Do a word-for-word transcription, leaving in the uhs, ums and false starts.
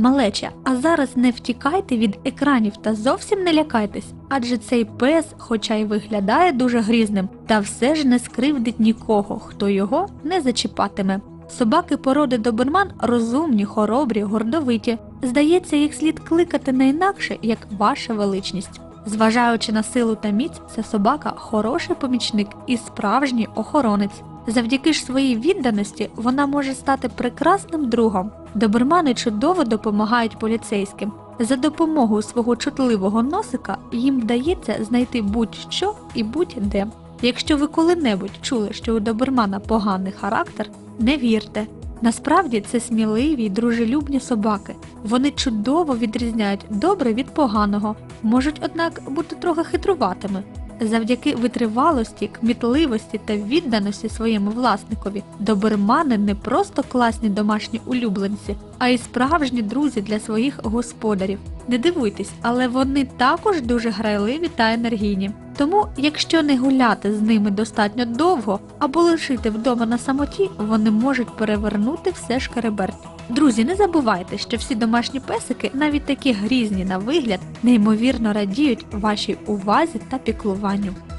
Малеча, а зараз не втікайте від екранів та зовсім не лякайтесь, адже цей пес, хоча й виглядає дуже грізним, та все ж не скривдить нікого, хто його не зачіпатиме. Собаки породи доберман розумні, хоробрі, гордовиті. Здається, їх слід кликати не інакше, як ваша величність. Зважаючи на силу та міць, ця собака – хороший помічник і справжній охоронець. Завдяки ж своїй відданості вона може стати прекрасним другом. Добермани чудово допомагають поліцейським. За допомогою свого чутливого носика їм вдається знайти будь-що і будь-де. Якщо ви коли-небудь чули, що у добермана поганий характер, не вірте. Насправді це сміливі й дружелюбні собаки. Вони чудово відрізняють добре від поганого, можуть, однак, бути трохи хитруватими. Завдяки витривалості, кмітливості та відданості своєму власникові, добермани не просто класні домашні улюбленці, а й справжні друзі для своїх господарів. Не дивуйтесь, але вони також дуже грайливі та енергійні. Тому, якщо не гуляти з ними достатньо довго або лишити вдома на самоті, вони можуть перевернути все шкереберть. Друзі, не забувайте, що всі домашні песики, навіть такі грізні на вигляд, неймовірно радіють вашій увазі та піклуванню.